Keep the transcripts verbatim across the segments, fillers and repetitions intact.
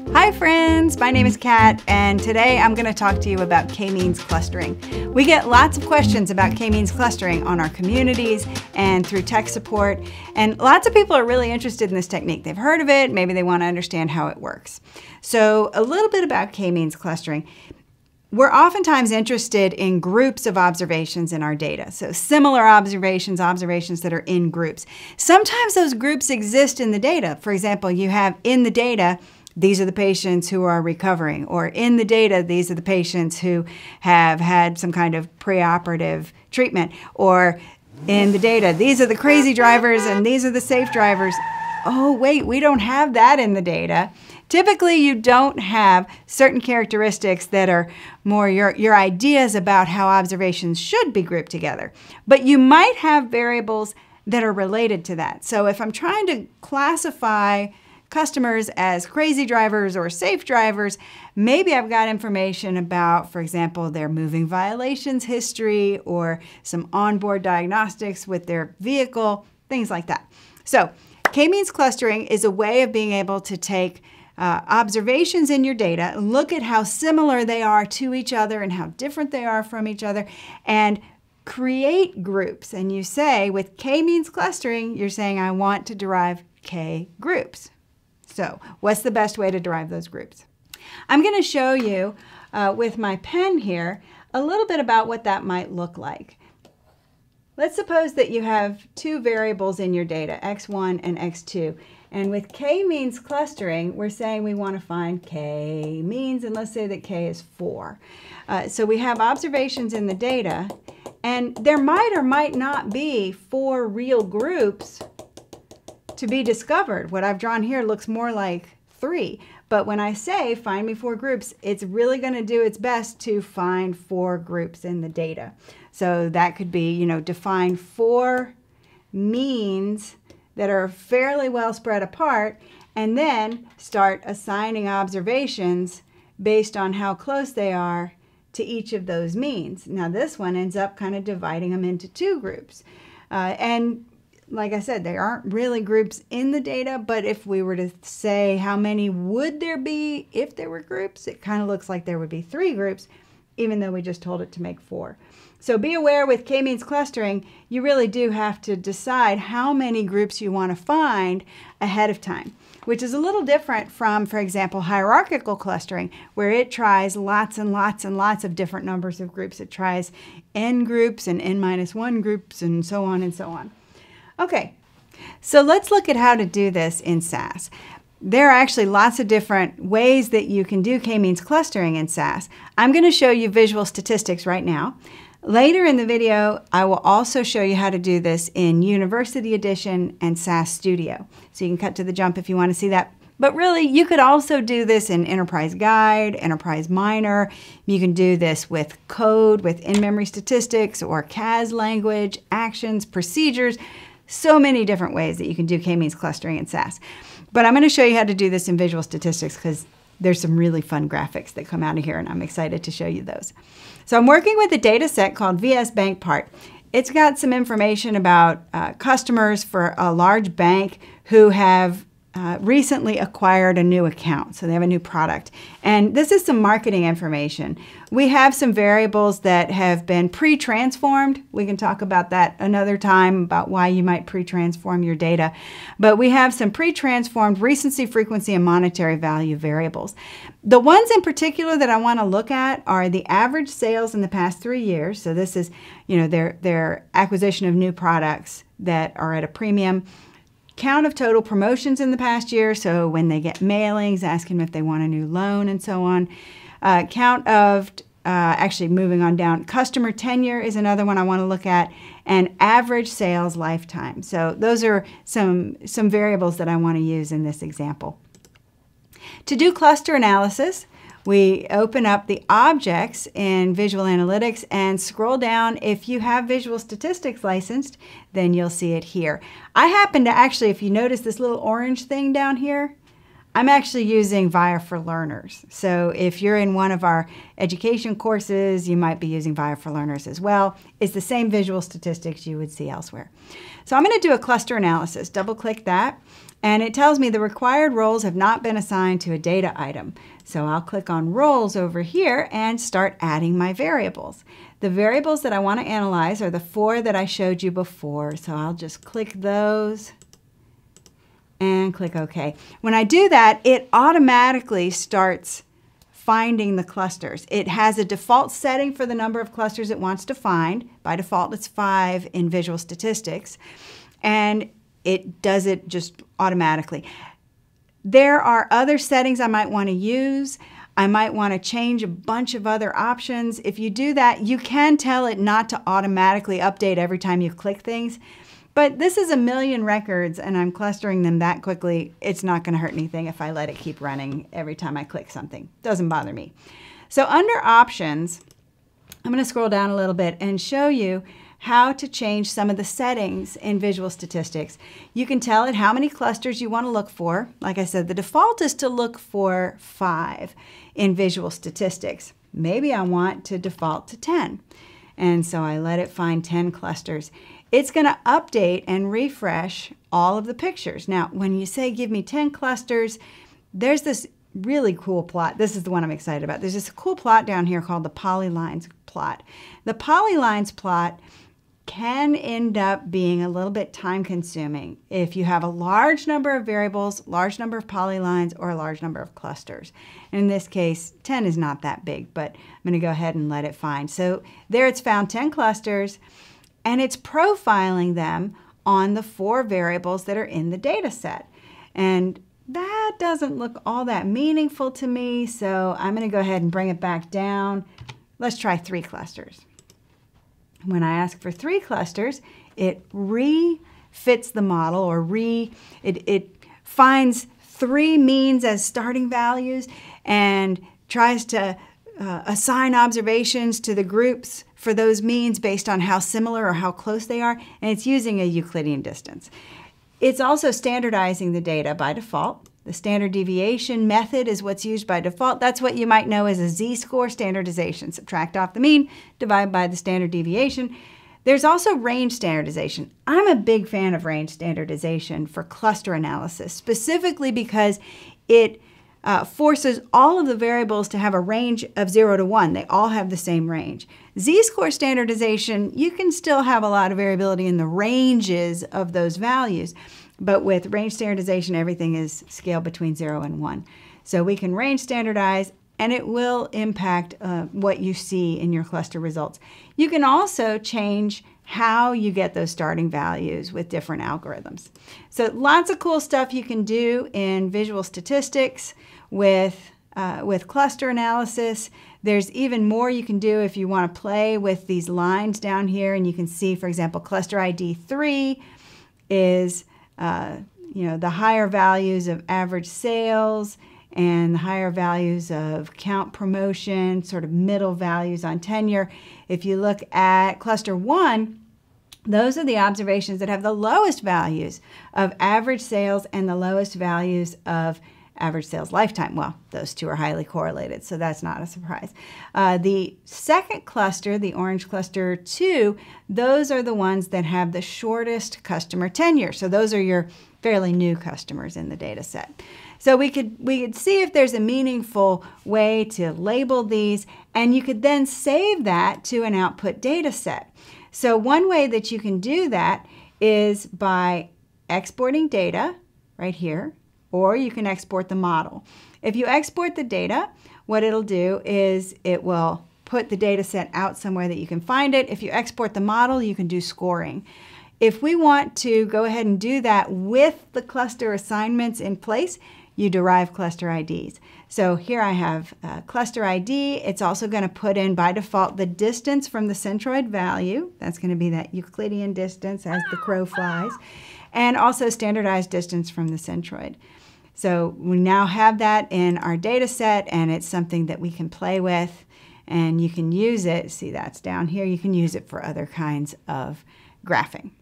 Hi friends, my name is Kat, and today I'm going to talk to you about k-means clustering. We get lots of questions about k-means clustering on our communities and through tech support, and lots of people are really interested in this technique. They've heard of it, maybe they want to understand how it works. So a little bit about k-means clustering. We're oftentimes interested in groups of observations in our data. So similar observations, observations that are in groups. Sometimes those groups exist in the data. For example, you have in the data, these are the patients who are recovering, or in the data, these are the patients who have had some kind of preoperative treatment, or in the data, these are the crazy drivers and these are the safe drivers. Oh, wait, we don't have that in the data. Typically, you don't have certain characteristics that are more your, your ideas about how observations should be grouped together. But you might have variables that are related to that. So if I'm trying to classify customers as crazy drivers or safe drivers, maybe I've got information about, for example, their moving violations history or some onboard diagnostics with their vehicle, things like that. So k-means clustering is a way of being able to take uh, observations in your data, look at how similar they are to each other and how different they are from each other, and create groups. And you say, with k-means clustering, you're saying, I want to derive k groups. So what's the best way to derive those groups? I'm going to show you uh, with my pen here a little bit about what that might look like. Let's suppose that you have two variables in your data, x one and x two. And with k-means clustering, we're saying we want to find k-means, and let's say that k is four. Uh, so we have observations in the data, and there might or might not be four real groups to be discovered. What I've drawn here looks more like three. But when I say find me four groups, it's really going to do its best to find four groups in the data. So that could be, you know, define four means that are fairly well spread apart, and then start assigning observations based on how close they are to each of those means. Now this one ends up kind of dividing them into two groups. Uh, and like I said, there aren't really groups in the data, but if we were to say how many would there be if there were groups, it kind of looks like there would be three groups, even though we just told it to make four. So be aware with k-means clustering, you really do have to decide how many groups you want to find ahead of time, which is a little different from, for example, hierarchical clustering, where it tries lots and lots and lots of different numbers of groups. It tries n groups and n minus one groups and so on and so on. Okay, so let's look at how to do this in S A S. There are actually lots of different ways that you can do k-means clustering in S A S. I'm going to show you Visual Statistics right now. Later in the video, I will also show you how to do this in University Edition and S A S Studio. So you can cut to the jump if you want to see that. But really, you could also do this in Enterprise Guide, Enterprise Minor. You can do this with code, with in-memory statistics, or C A S language, actions, procedures. So many different ways that you can do k-means clustering in S A S. But I'm going to show you how to do this in Visual Statistics because there's some really fun graphics that come out of here, and I'm excited to show you those. So I'm working with a data set called V S Bank Part. It's got some information about uh, customers for a large bank who have uh, recently acquired a new account. So they have a new product. And this is some marketing information. We have some variables that have been pre-transformed. We can talk about that another time, about why you might pre-transform your data. But we have some pre-transformed recency, frequency, and monetary value variables. The ones in particular that I want to look at are the average sales in the past three years. So this is, you know, their, their acquisition of new products that are at a premium. Count of total promotions in the past year, so when they get mailings, asking them if they want a new loan and so on. Uh, count of, uh, actually moving on down, customer tenure is another one I want to look at, and average sales lifetime. So those are some, some variables that I want to use in this example. To do cluster analysis, we open up the objects in Visual Analytics and scroll down. If you have Visual Statistics licensed, then you'll see it here. I happen to actually, if you notice this little orange thing down here, I'm actually using V I A for Learners. So if you're in one of our education courses, you might be using V I A for Learners as well. It's the same Visual Statistics you would see elsewhere. So I'm going to do a cluster analysis. Double click that. And it tells me the required roles have not been assigned to a data item. So I'll click on roles over here and start adding my variables. The variables that I want to analyze are the four that I showed you before. So I'll just click those and click OK. When I do that, it automatically starts finding the clusters. It has a default setting for the number of clusters it wants to find. By default, it's five in Visual Statistics. And it does it just automatically. There are other settings I might want to use. I might want to change a bunch of other options. If you do that, you can tell it not to automatically update every time you click things. But this is a million records and I'm clustering them that quickly. It's not going to hurt anything if I let it keep running every time I click something. Doesn't bother me. So under options, I'm going to scroll down a little bit and show you how to change some of the settings in Visual Statistics. You can tell it how many clusters you want to look for. Like I said, the default is to look for five in Visual Statistics. Maybe I want to default to ten. And so I let it find ten clusters. It's going to update and refresh all of the pictures. Now, when you say give me ten clusters, there's this really cool plot. This is the one I'm excited about. There's this cool plot down here called the polylines plot. The polylines plot can end up being a little bit time consuming if you have a large number of variables, large number of polylines, or a large number of clusters. In this case, ten is not that big, but I'm going to go ahead and let it find. So there it's found ten clusters, and it's profiling them on the four variables that are in the data set. And that doesn't look all that meaningful to me, so I'm going to go ahead and bring it back down. Let's try three clusters. When I ask for three clusters, it refits the model, or re it, it finds three means as starting values and tries to uh, assign observations to the groups for those means based on how similar or how close they are, and it's using a Euclidean distance. It's also standardizing the data by default. The standard deviation method is what's used by default. That's what you might know as a z-score standardization. Subtract off the mean, divide by the standard deviation. There's also range standardization. I'm a big fan of range standardization for cluster analysis, specifically because it uh, forces all of the variables to have a range of zero to one. They all have the same range. Z-score standardization, you can still have a lot of variability in the ranges of those values. But with range standardization, everything is scaled between zero and one. So we can range standardize, and it will impact uh, what you see in your cluster results. You can also change how you get those starting values with different algorithms. So lots of cool stuff you can do in Visual Statistics with, uh, with cluster analysis. There's even more you can do if you want to play with these lines down here. And you can see, for example, cluster I D three is Uh, you know, the higher values of average sales and the higher values of count promotion, sort of middle values on tenure. If you look at cluster one, those are the observations that have the lowest values of average sales and the lowest values of average sales lifetime. Well, those two are highly correlated, so that's not a surprise. Uh, the second cluster, the orange cluster two, those are the ones that have the shortest customer tenure. So those are your fairly new customers in the data set. So we could, we could see if there's a meaningful way to label these, and you could then save that to an output data set. So one way that you can do that is by exporting data right here, or you can export the model. If you export the data, what it'll do is it will put the data set out somewhere that you can find it. If you export the model, you can do scoring. If we want to go ahead and do that with the cluster assignments in place, you derive cluster I Ds. So here I have uh, cluster I D. It's also going to put in by default the distance from the centroid value. That's going to be that Euclidean distance as the crow flies, and also standardized distance from the centroid. So we now have that in our data set, and it's something that we can play with, and you can use it. See, that's down here. You can use it for other kinds of graphing.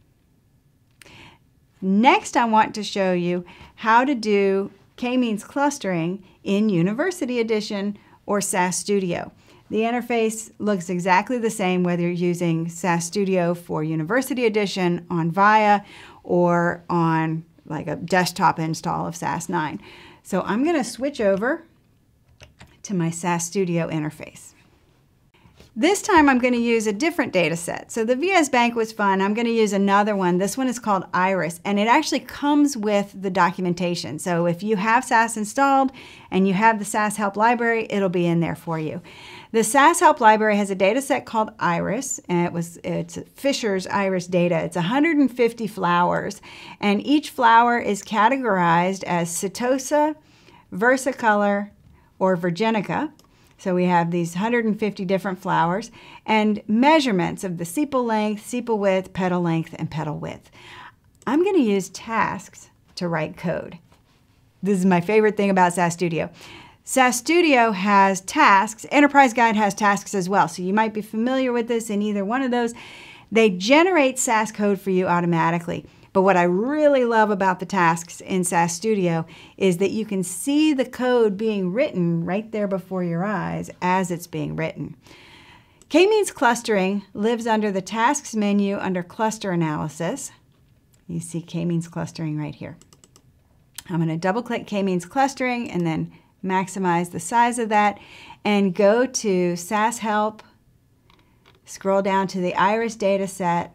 Next, I want to show you how to do k-means clustering in University Edition or S A S Studio. The interface looks exactly the same whether you're using S A S Studio for University Edition on V I A or on like a desktop install of S A S nine. So I'm going to switch over to my S A S Studio interface. This time I'm going to use a different data set. So the V S Bank was fun. I'm going to use another one. This one is called IRIS, and it actually comes with the documentation. So if you have S A S installed and you have the S A S Help Library, it'll be in there for you. The S A S Help Library has a data set called IRIS, and it was, it's Fisher's IRIS data. It's one hundred fifty flowers, and each flower is categorized as Setosa, Versicolor, or Virginica. So we have these one hundred fifty different flowers and measurements of the sepal length, sepal width, petal length, and petal width. I'm going to use tasks to write code. This is my favorite thing about S A S Studio. S A S Studio has tasks. Enterprise Guide has tasks as well. So you might be familiar with this in either one of those. They generate S A S code for you automatically. But what I really love about the tasks in S A S Studio is that you can see the code being written right there before your eyes as it's being written. K-means clustering lives under the Tasks menu under Cluster Analysis. You see K-means clustering right here. I'm going to double-click K-means clustering and then maximize the size of that and go to S A S Help, scroll down to the IRIS data set,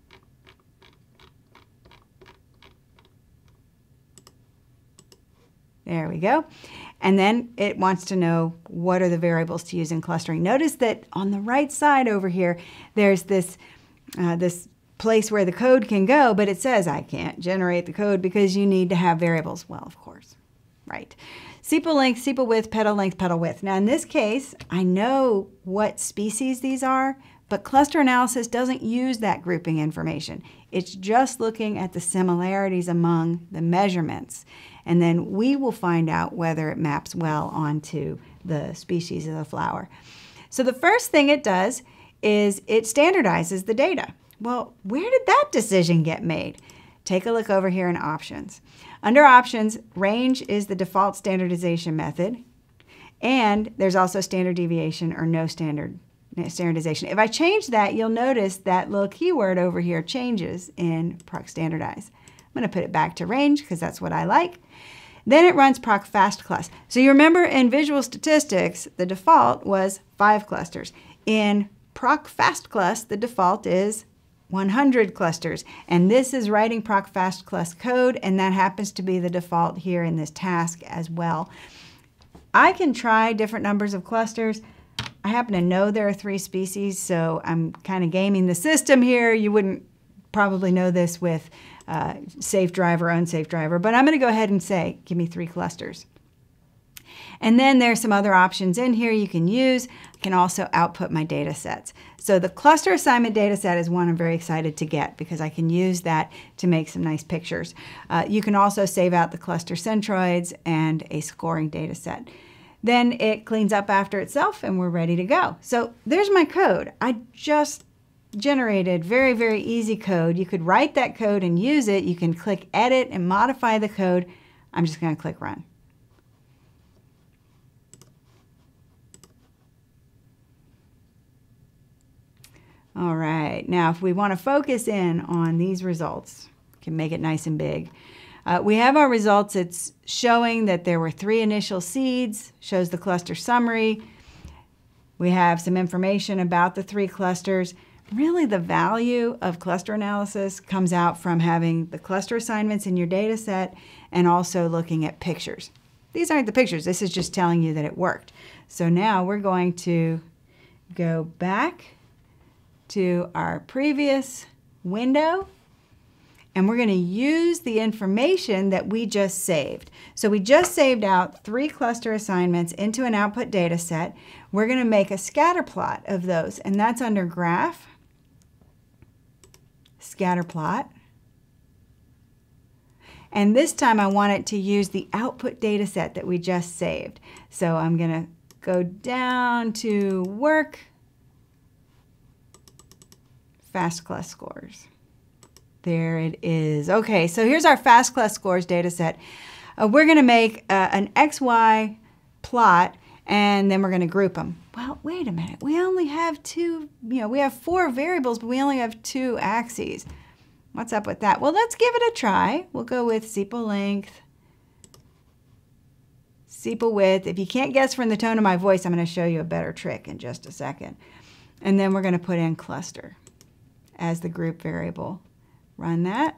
there we go. And then it wants to know what are the variables to use in clustering. Notice that on the right side over here, there's this, uh, this place where the code can go, but it says I can't generate the code because you need to have variables. Well, of course, right. Sepal length, sepal width, petal length, petal width. Now in this case, I know what species these are, but cluster analysis doesn't use that grouping information. It's just looking at the similarities among the measurements. And then we will find out whether it maps well onto the species of the flower. So the first thing it does is it standardizes the data. Well, where did that decision get made? Take a look over here in Options. Under Options, range is the default standardization method. And there's also standard deviation or no standard standardization. If I change that, you'll notice that little keyword over here changes in PROC Standardize. I'm going to put it back to range because that's what I like. Then it runs PROC FASTCLUS. So you remember in Visual Statistics, the default was five clusters. In PROC FASTCLUS, the default is one hundred clusters. And this is writing PROC FASTCLUS code, and that happens to be the default here in this task as well. I can try different numbers of clusters. I happen to know there are three species, so I'm kind of gaming the system here. You wouldn't probably know this with uh, safe driver, unsafe driver, but I'm going to go ahead and say, give me three clusters. And then there's some other options in here you can use. I can also output my data sets. So the cluster assignment data set is one I'm very excited to get because I can use that to make some nice pictures. Uh, you can also save out the cluster centroids and a scoring data set. Then it cleans up after itself and we're ready to go. So there's my code. I just generated very, very easy code. You could write that code and use it. You can click Edit and modify the code. I'm just going to click Run. All right, now if we want to focus in on these results, we can make it nice and big. Uh, we have our results. It's showing that there were three initial seeds, shows the cluster summary. We have some information about the three clusters. Really, the value of cluster analysis comes out from having the cluster assignments in your data set and also looking at pictures. These aren't the pictures. This is just telling you that it worked. So now we're going to go back to our previous window, and we're going to use the information that we just saved. So we just saved out three cluster assignments into an output data set. We're going to make a scatter plot of those, and that's under Graph, Scatter Plot. And this time I want it to use the output data set that we just saved. So I'm going to go down to Work, FASTCLUS scores. There it is. Okay, so here's our FASTCLUS scores data set. Uh, we're going to make uh, an X Y plot, and then we're going to group them. Well, wait a minute. We only have two, you know, we have four variables, but we only have two axes. What's up with that? Well, let's give it a try. We'll go with sepal length, sepal width. If you can't guess from the tone of my voice, I'm going to show you a better trick in just a second. And then we're going to put in cluster as the group variable. Run that.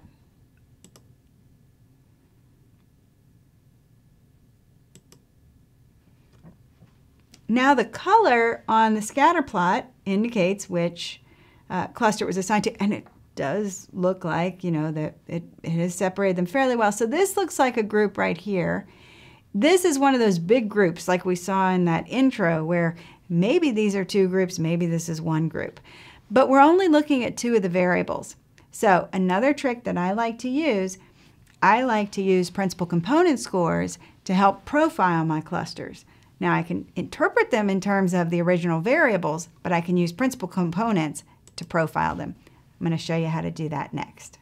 Now the color on the scatter plot indicates which uh, cluster it was assigned to, and it does look like, you know, that it, it has separated them fairly well. So this looks like a group right here. This is one of those big groups like we saw in that intro where maybe these are two groups, maybe this is one group. But we're only looking at two of the variables. So another trick that I like to use, I like to use principal component scores to help profile my clusters. Now I can interpret them in terms of the original variables, but I can use principal components to profile them. I'm going to show you how to do that next.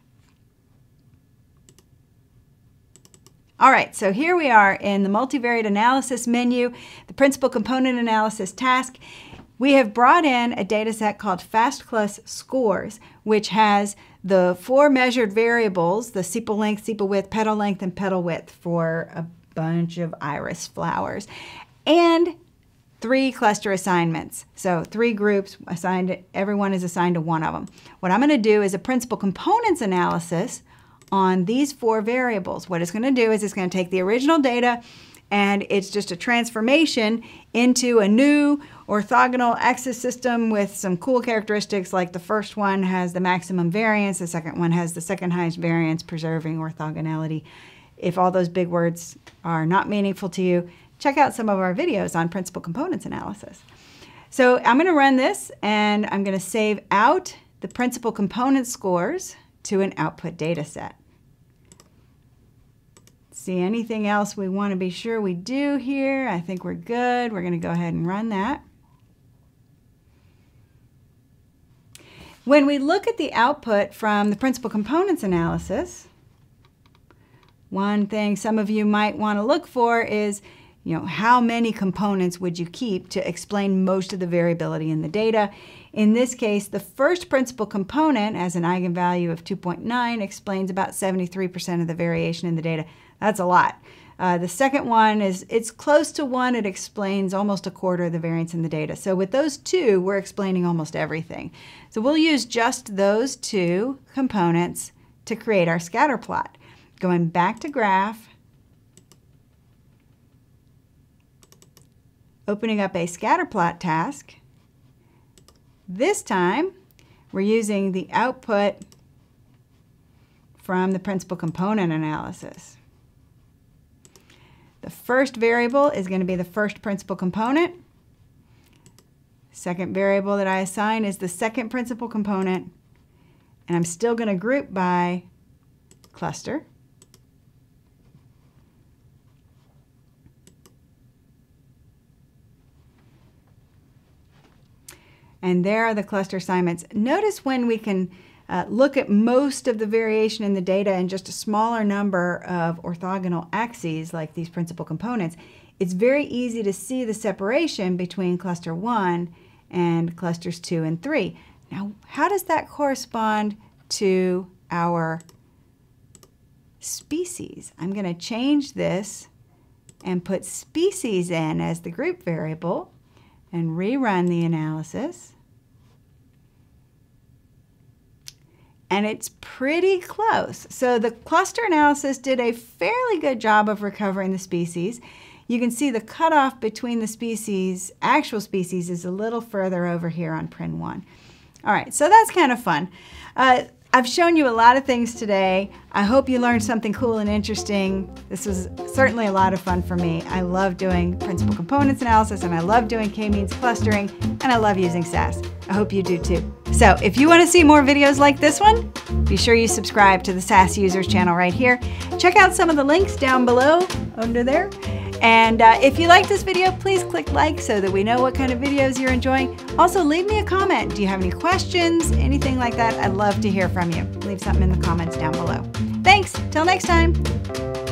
All right, so here we are in the multivariate analysis menu, the principal component analysis task. We have brought in a data set called FASTCLUS scores, which has the four measured variables, the sepal length, sepal width, petal length, and petal width for a bunch of iris flowers. And three cluster assignments. So three groups assigned, everyone is assigned to one of them. What I'm going to do is a principal components analysis on these four variables. What it's going to do is it's going to take the original data and it's just a transformation into a new orthogonal axis system with some cool characteristics, like the first one has the maximum variance, the second one has the second highest variance, preserving orthogonality. If all those big words are not meaningful to you, check out some of our videos on principal components analysis. So I'm going to run this and I'm going to save out the principal component scores to an output data set. See anything else we want to be sure we do here? I think we're good. We're going to go ahead and run that. When we look at the output from the principal components analysis, one thing some of you might want to look for is, you know, how many components would you keep to explain most of the variability in the data? In this case, the first principal component, as an eigenvalue of two point nine, explains about seventy-three percent of the variation in the data. That's a lot. Uh, the second one is, it's close to one. It explains almost a quarter of the variance in the data. So with those two, we're explaining almost everything. So we'll use just those two components to create our scatter plot. Going back to graph, opening up a scatter plot task. This time, we're using the output from the principal component analysis. The first variable is going to be the first principal component. Second variable that I assign is the second principal component. And I'm still going to group by cluster. And there are the cluster assignments. Notice when we can uh, look at most of the variation in the data and just a smaller number of orthogonal axes, like these principal components, it's very easy to see the separation between cluster one and clusters two and three. Now, how does that correspond to our species? I'm going to change this and put species in as the group variable and rerun the analysis. And it's pretty close. So the cluster analysis did a fairly good job of recovering the species. You can see the cutoff between the species, actual species, is a little further over here on P R I N one. All right, so that's kind of fun. Uh, I've shown you a lot of things today. I hope you learned something cool and interesting. This was certainly a lot of fun for me. I love doing principal components analysis, and I love doing k-means clustering, and I love using S A S. I hope you do too. So if you want to see more videos like this one, be sure you subscribe to the S A S Users channel right here. Check out some of the links down below under there. And uh, if you like this video, please click like so that we know what kind of videos you're enjoying. Also, leave me a comment. Do you have any questions, anything like that? I'd love to hear from you. Leave something in the comments down below. Thanks. Till next time.